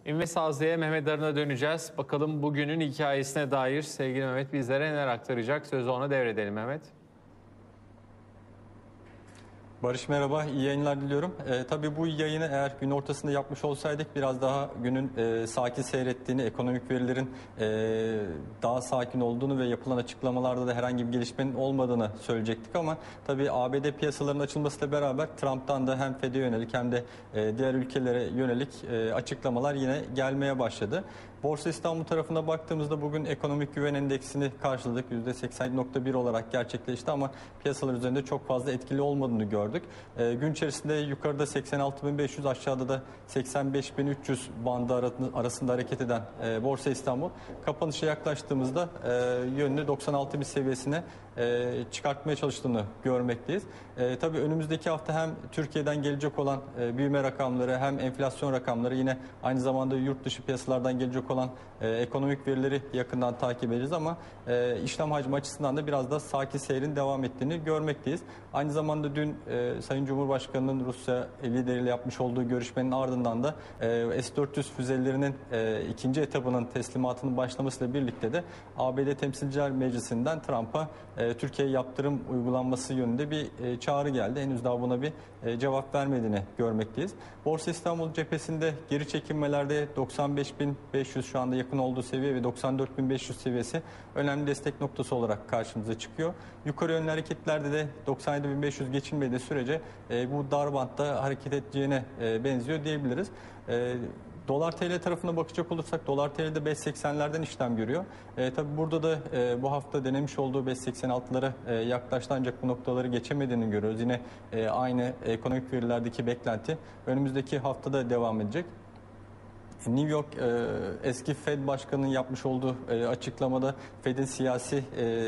İnve Sazlı'ya Mehmet Arın'a döneceğiz. Bakalım bugünün hikayesine dair sevgili Mehmet bizlere neler aktaracak? Sözü ona devredelim Mehmet. Barış merhaba, iyi yayınlar diliyorum. Tabii bu yayını eğer gün ortasında yapmış olsaydık biraz daha günün sakin seyrettiğini, ekonomik verilerin daha sakin olduğunu ve yapılan açıklamalarda da herhangi bir gelişmenin olmadığını söyleyecektik ama tabii ABD piyasalarının açılmasıyla beraber Trump'tan da hem Fed'e yönelik hem de diğer ülkelere yönelik açıklamalar yine gelmeye başladı. Borsa İstanbul tarafına baktığımızda bugün ekonomik güven endeksini karşıladık. %87.1 olarak gerçekleşti ama piyasalar üzerinde çok fazla etkili olmadığını gördük. Gün içerisinde yukarıda 86.500, aşağıda da 85.300 bandı arasında hareket eden Borsa İstanbul kapanışa yaklaştığımızda yönünü 96.000 seviyesine çıkartmaya çalıştığını görmekteyiz. Tabii önümüzdeki hafta hem Türkiye'den gelecek olan büyüme rakamları hem enflasyon rakamları, yine aynı zamanda yurt dışı piyasalardan gelecek olan ekonomik verileri yakından takip edeceğiz ama işlem hacmi açısından da biraz da sakin seyrin devam ettiğini görmekteyiz. Aynı zamanda dün Sayın Cumhurbaşkanı'nın Rusya lideriyle yapmış olduğu görüşmenin ardından da S-400 füzelerinin ikinci etabının teslimatının başlamasıyla birlikte de ABD Temsilciler Meclisi'nden Trump'a Türkiye'ye yaptırım uygulanması yönünde bir çağrı geldi. Henüz daha buna bir cevap vermediğini görmekteyiz. Borsa İstanbul cephesinde geri çekilmelerde 95.500 şu anda yakın olduğu seviye ve 94.500 seviyesi önemli destek noktası olarak karşımıza çıkıyor. Yukarı yönlü hareketlerde de 97.500 geçilmediği sürece bu dar bantta hareket edeceğine benziyor diyebiliriz. Dolar TL tarafına bakacak olursak Dolar TL'de 5.80'lerden işlem görüyor. Tabii burada da bu hafta denemiş olduğu 5.86'lara yaklaştı ancak bu noktaları geçemediğini görüyoruz. Yine aynı ekonomik verilerdeki beklenti önümüzdeki haftada devam edecek. New York eski Fed Başkanı'nın yapmış olduğu açıklamada Fed'in siyasi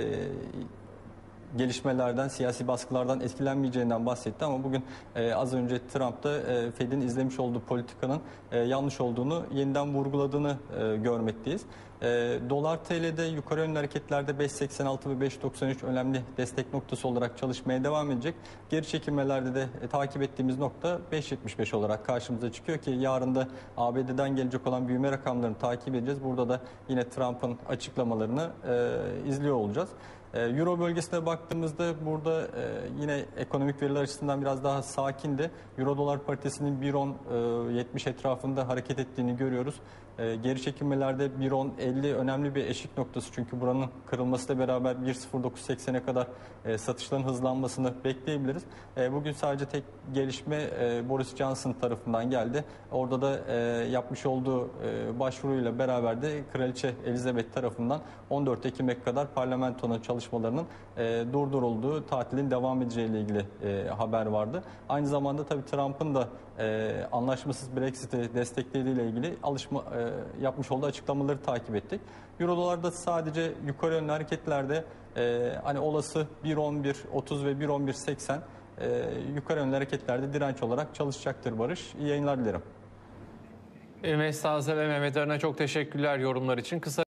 gelişmelerden, siyasi baskılardan etkilenmeyeceğinden bahsetti ama bugün az önce Trump da Fed'in izlemiş olduğu politikanın yanlış olduğunu yeniden vurguladığını görmekteyiz. Dolar TL'de yukarı yönlü hareketlerde 5.86 ve 5.93 önemli destek noktası olarak çalışmaya devam edecek. Geri çekilmelerde de takip ettiğimiz nokta 5.75 olarak karşımıza çıkıyor ki yarın da ABD'den gelecek olan büyüme rakamlarını takip edeceğiz. Burada da yine Trump'ın açıklamalarını izliyor olacağız. Euro bölgesine baktığımızda burada yine ekonomik veriler açısından biraz daha sakindi. Euro dolar paritesinin 1.10.70 etrafında hareket ettiğini görüyoruz. Geri çekilmelerde 1.10.50 önemli bir eşik noktası çünkü buranın kırılmasıyla beraber 1.09.80'e kadar satışların hızlanmasını bekleyebiliriz. Bugün sadece tek gelişme Boris Johnson tarafından geldi. Orada da yapmış olduğu başvuruyla beraber de Kraliçe Elizabeth tarafından 14 Ekim'e kadar parlamentonun çalışmalarının durdurulduğu, tatilin devam edeceği ile ilgili haber vardı. Aynı zamanda tabii Trump'ın da anlaşmasız Brexit'i desteklediği ile ilgili yapmış olduğu açıklamaları takip ettik. Euro dolarda sadece yukarı yönlü hareketlerde hani olası 1.11.30 ve 1.11.80 yukarı yönlü hareketlerde direnç olarak çalışacaktır Barış. İyi yayınlar dilerim. İnve Sazlı ve Mehmet Arın'a çok teşekkürler yorumlar için. Kısa